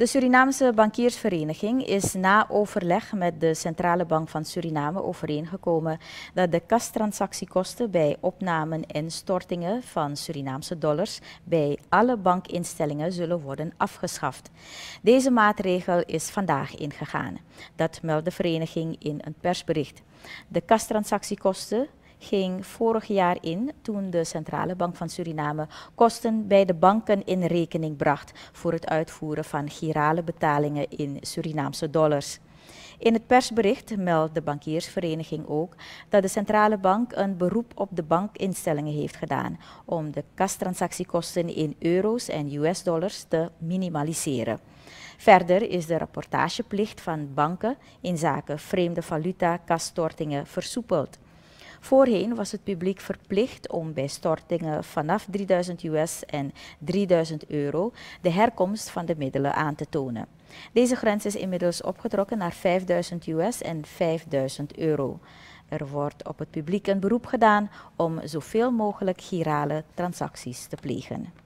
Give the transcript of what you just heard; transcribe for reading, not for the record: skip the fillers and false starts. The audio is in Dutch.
De Surinaamse Bankiersvereniging is na overleg met de Centrale Bank van Suriname overeengekomen dat de kastransactiekosten bij opnamen en stortingen van Surinaamse dollars bij alle bankinstellingen zullen worden afgeschaft. Deze maatregel is vandaag ingegaan. Dat meldt de vereniging in een persbericht. De kastransactiekosten ging vorig jaar in toen de Centrale Bank van Suriname kosten bij de banken in rekening bracht voor het uitvoeren van girale betalingen in Surinaamse dollars. In het persbericht meldt de bankiersvereniging ook dat de Centrale Bank een beroep op de bankinstellingen heeft gedaan om de kastransactiekosten in euro's en US-dollars te minimaliseren. Verder is de rapportageplicht van banken in zaken vreemde valuta kasstortingen versoepeld. Voorheen was het publiek verplicht om bij stortingen vanaf 3000 US en 3000 euro de herkomst van de middelen aan te tonen. Deze grens is inmiddels opgetrokken naar 5000 US en 5000 euro. Er wordt op het publiek een beroep gedaan om zoveel mogelijk girale transacties te plegen.